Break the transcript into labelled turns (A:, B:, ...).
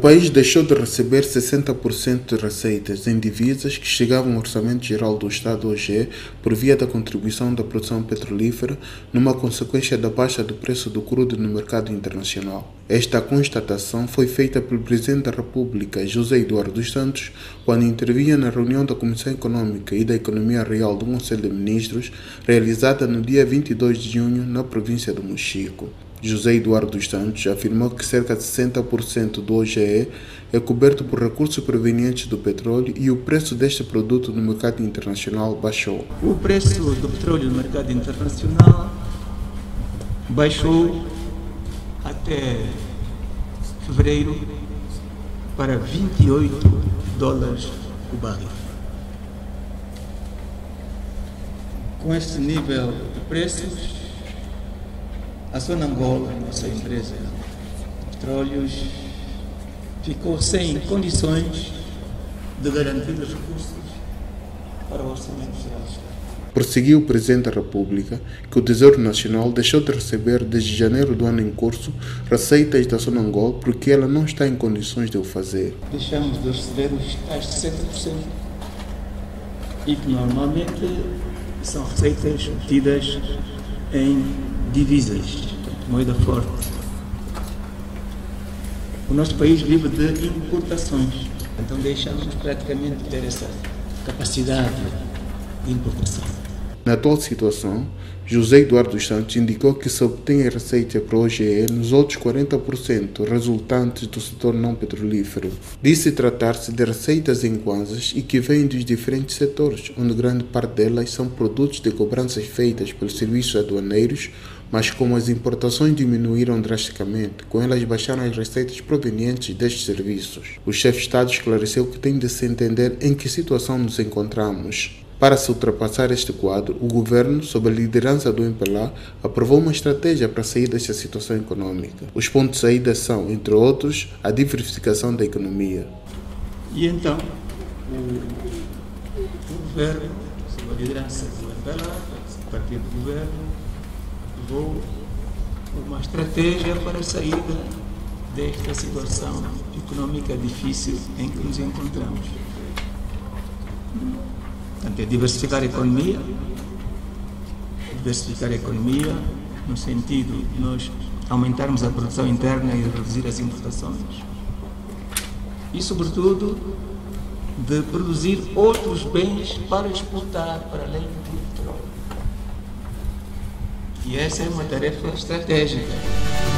A: país deixou de receber 60% de receitas em divisas que chegavam ao Orçamento Geral do Estado (OGE) por via da contribuição da produção petrolífera, numa consequência da baixa do preço do crudo no mercado internacional. Esta constatação foi feita pelo Presidente da República, José Eduardo dos Santos, quando intervinha na reunião da Comissão Econômica e da Economia Real do Conselho de Ministros, realizada no dia 22 de junho na província do Mochico. José Eduardo dos Santos afirmou que cerca de 60% do OGE é coberto por recursos provenientes do petróleo e o preço deste produto no mercado internacional baixou.
B: O preço do petróleo no mercado internacional baixou até fevereiro para 28 dólares o barril. Com este nível de preços, a Sonangol, nossa empresa de petróleos, ficou sem condições de garantir os recursos para o Orçamento Geral.
A: Prosseguiu o Presidente da República que o Tesouro Nacional deixou de receber desde janeiro do ano em curso receitas da Sonangol porque ela não está em condições de o fazer.
B: Deixamos de receber os tais 60% e que normalmente são receitas obtidas em divisas, moeda forte. O nosso país vive de importações, então deixamos praticamente de ter essa capacidade de importação.
A: Na atual situação, José Eduardo dos Santos indicou que se obtém a receita para o OGE nos outros 40% resultantes do setor não petrolífero. Disse tratar-se de receitas em kwanzas e que vêm dos diferentes setores, onde grande parte delas são produtos de cobranças feitas pelos serviços aduaneiros, mas como as importações diminuíram drasticamente, com elas baixaram as receitas provenientes destes serviços. O chefe de Estado esclareceu que tem de se entender em que situação nos encontramos. Para se ultrapassar este quadro, o governo, sob a liderança do MPLA, aprovou uma estratégia para sair desta situação econômica. Os pontos de saída são, entre outros, a diversificação da economia.
B: E então, o governo, sob a liderança do MPLA, o partido do governo, aprovou uma estratégia para a saída desta situação econômica difícil em que nos encontramos. Portanto, é diversificar a economia no sentido de nós aumentarmos a produção interna e reduzir as importações e, sobretudo, de produzir outros bens para exportar para além do petróleo. E essa é uma tarefa estratégica.